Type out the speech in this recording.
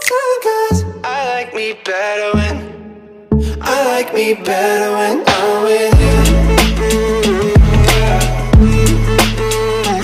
'Cause I like me better when I'm with you.